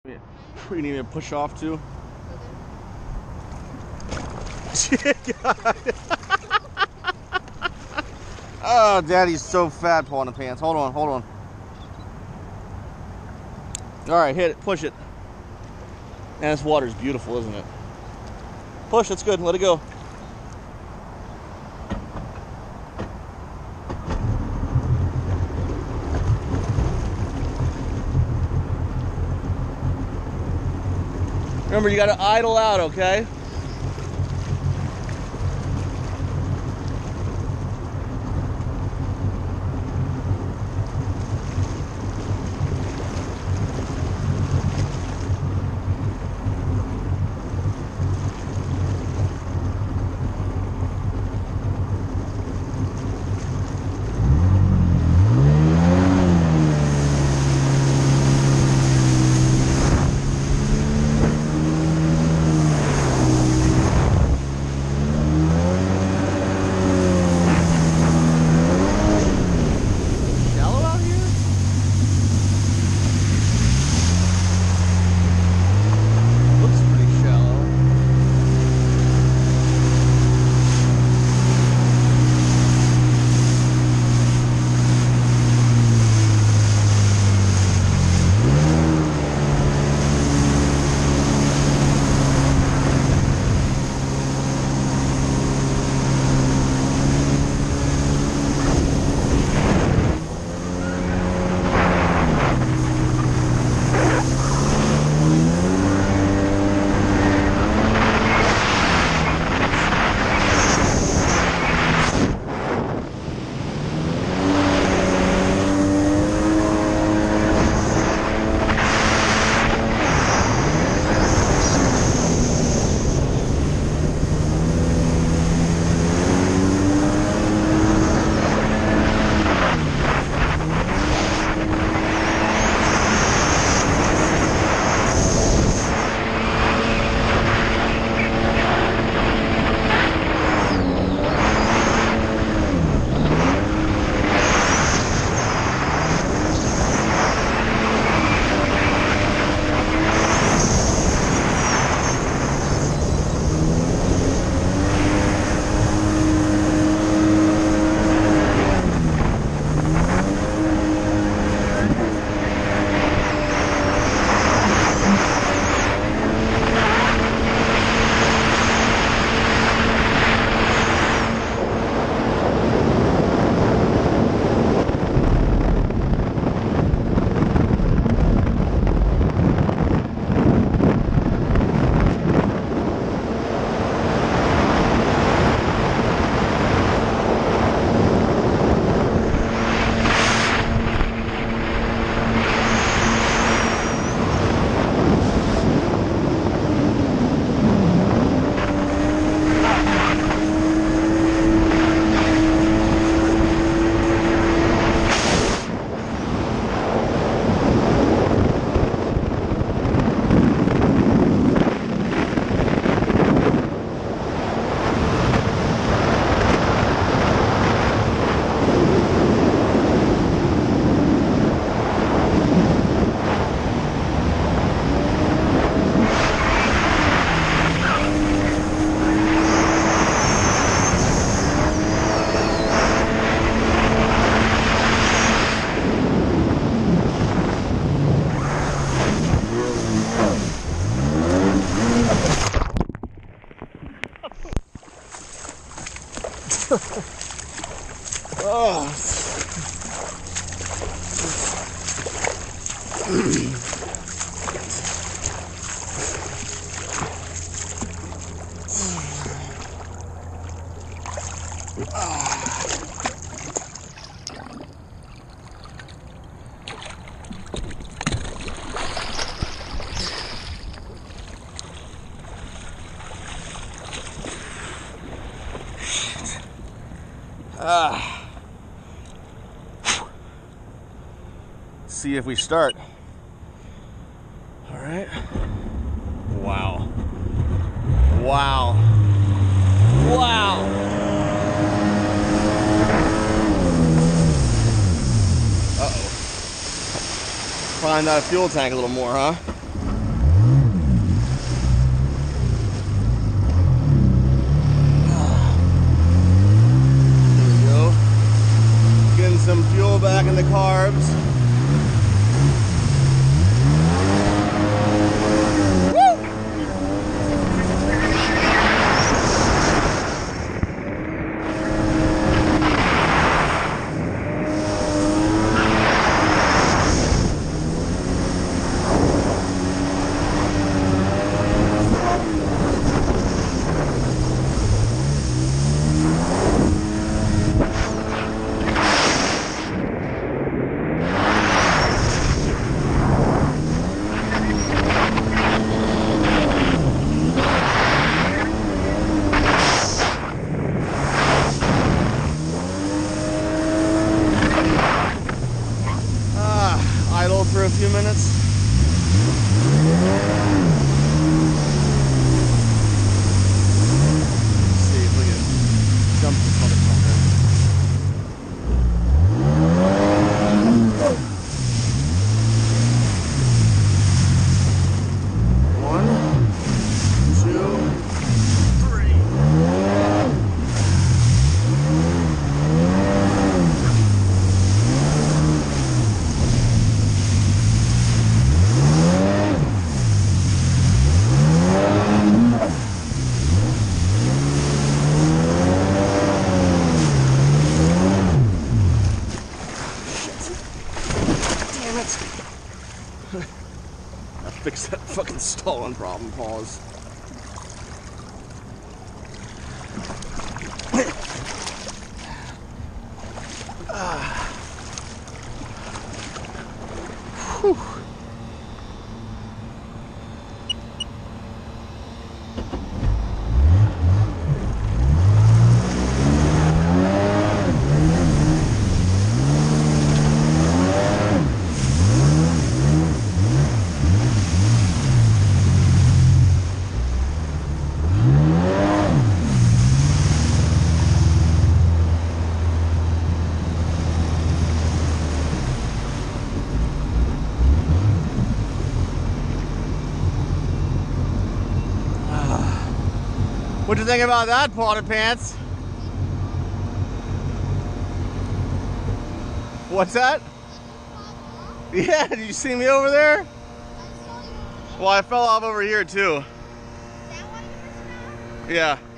We need to push off too. Oh, Daddy's so fat pulling the pants. Hold on, hold on. All right, hit it, push it. Man, this water's beautiful, isn't it? Push, that's good. Let it go. Remember, you got to idle out, okay? Oh. See if we start. All right. Wow. Wow. Wow. Uh-oh. Find that fuel tank a little more, huh? some fuel back in the carbs. Idle for a few minutes. Let's see if we can jump this motherfucker. One, two, three. I fixed that fucking stalling problem, pause. Whew. What'd you think about that, Potted Pants? What's that? Yeah, did you see me over there? Well, I fell off over here too. Yeah.